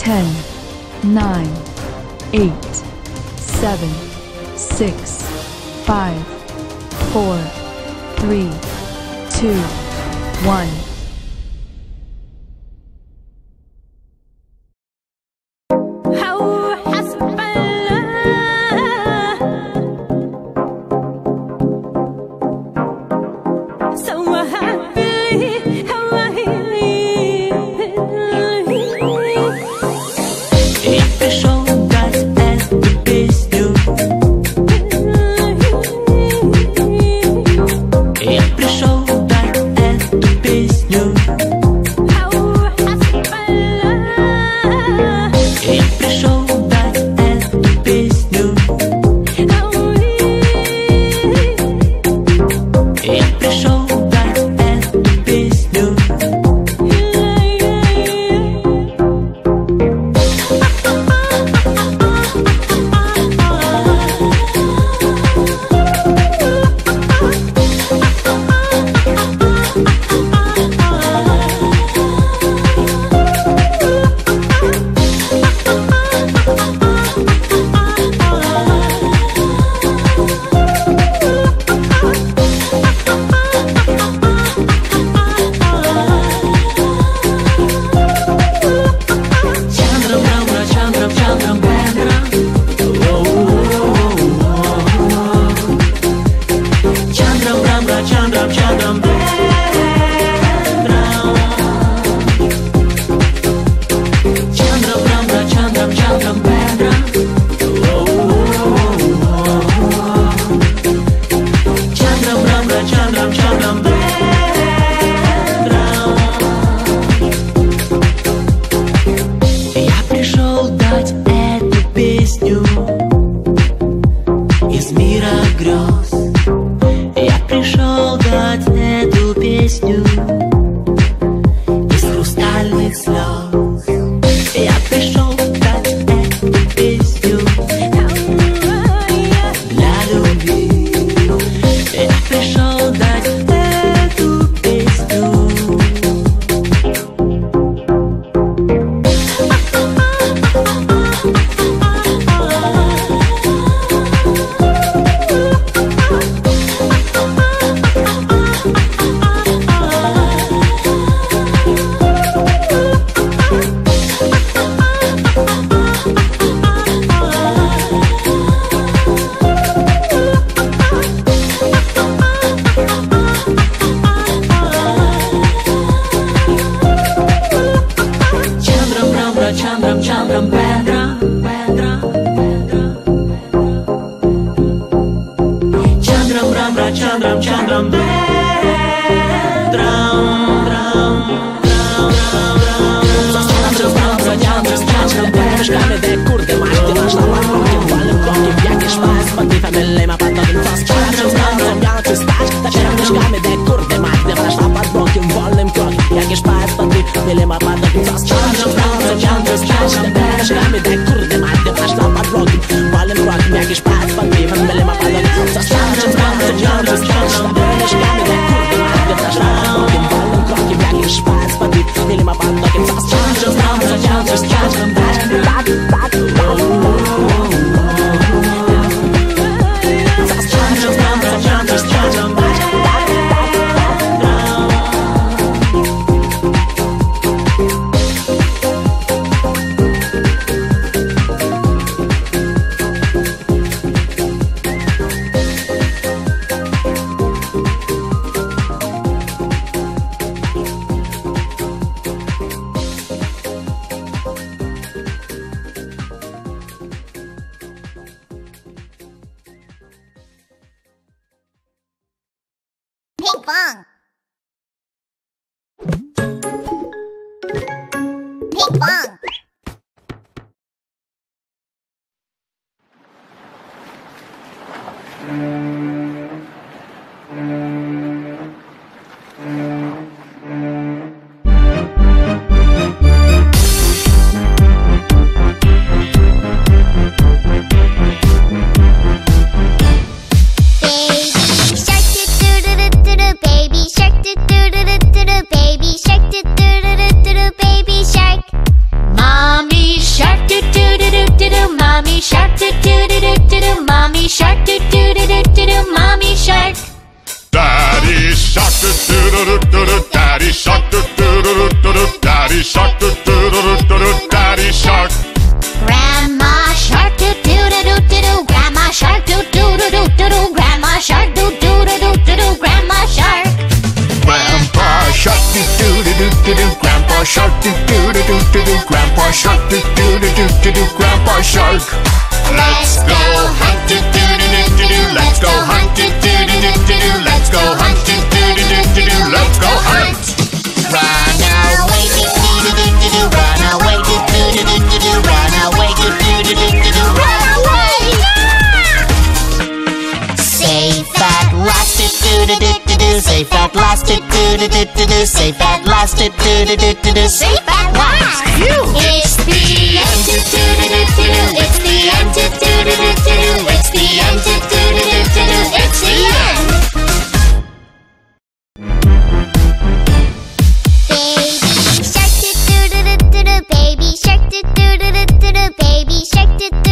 10, 9, 8, 7, 6, 5, 4, 3, 2, 1. Baby shark, mommy shark, do do do do do do, mommy shark, do do do do do do, mommy shark. Daddy shark, do do do do do, daddy shark, do do do do do, daddy shark, do do do do do, daddy shark. Grandma shark, do do do do do do, grandma shark, do do do do do do, grandma shark, do do do do do do, grandma shark. Grandpa shark, do do do do do do, grandpa shark, do do do do do do, grandpa shark, do do do do do do, grandpa shark. Let's go hunt, do do do do do do, let's go hunt, do do do do do do, let's go hunt, do do do do do do, let's go hunt. Run away, do do do do do do, run away, do do do do do do, run away, do do do do do do, run away. Safe at last, do do do do do, safe at last, do do do do do, safe at last, do do do do do, safe at last. It's the end, do do do do do, it's the end, do do do do do, it's the end, do do do do do, it's the end. Baby shark, do do do do do, baby shark, do do do do do, baby shark, do.